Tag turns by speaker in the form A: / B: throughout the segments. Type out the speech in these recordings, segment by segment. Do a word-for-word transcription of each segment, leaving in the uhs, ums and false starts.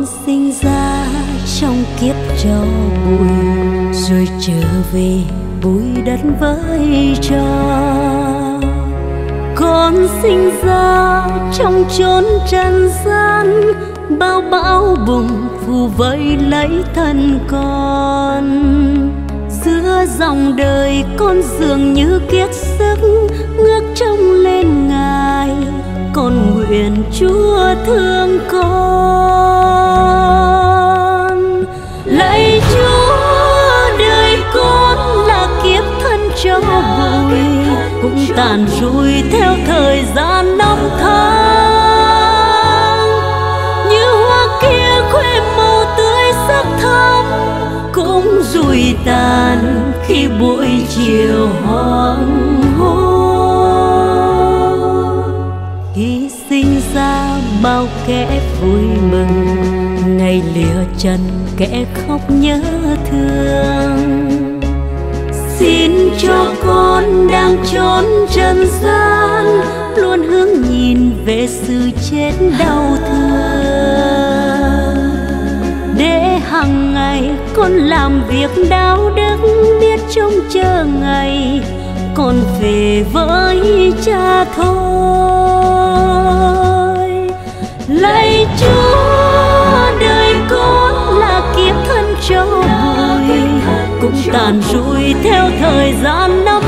A: Con sinh ra trong kiếp cho bụi, rồi trở về bụi đất với cho. Con sinh ra trong chốn trần gian, bao bão bùng phù vây lấy thân con. Giữa dòng đời con dường như kiệt sức, ngước trông lên Ngài, con nguyện Chúa thương con. Lạy Chúa, đời con là kiếp thân cho bụi, cũng tàn rụi theo thời gian năm tháng. Như hoa kia khoe màu tươi sắc thắm, cũng rụi tàn khi buổi chiều hoàng hôn. Khi sinh ra bao kẻ vui mừng, ngày lìa trần kẻ khóc nhớ thương. Xin cho con đang trốn trần gian, luôn hướng nhìn về sự chết đau thương. Để hàng ngày con làm việc đạo đức, biết trông chờ ngày con về với Cha thôi. Lạy Chúa, đời con là kiếp thân cho bụi, cũng tàn rụi theo thời gian năm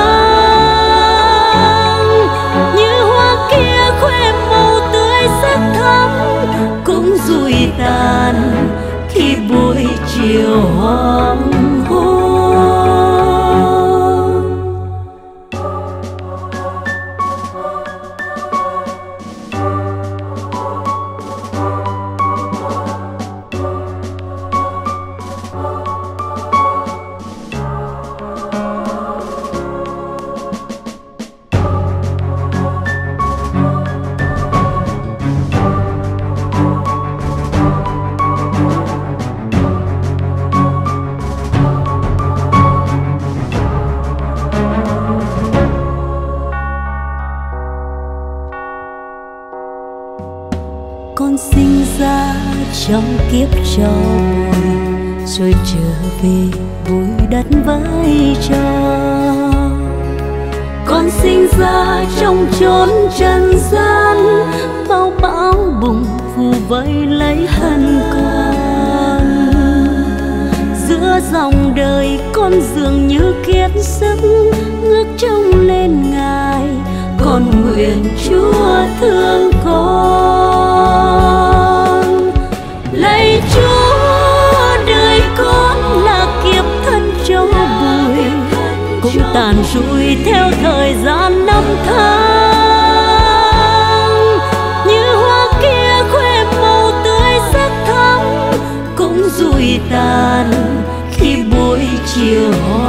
A: tháng. Như hoa kia khoe màu tươi sắc thắm, cũng rụi tàn khi buổi chiều hoàng hôn. Con sinh ra trong kiếp cho bụi, rồi trở về bụi đất với cho. Con sinh ra trong chốn trần gian, bao bão bùng phù vây lấy thân con. Giữa dòng đời con dường như kiệt sức, ngước trông lên Ngài, con nguyện Chúa thương con. Lạy Chúa, đời con là kiếp thân cho bụi, cũng tàn rụi theo thời gian năm tháng. Như hoa kia khoe màu tươi sắc thắm, cũng rụi tàn khi buổi chiều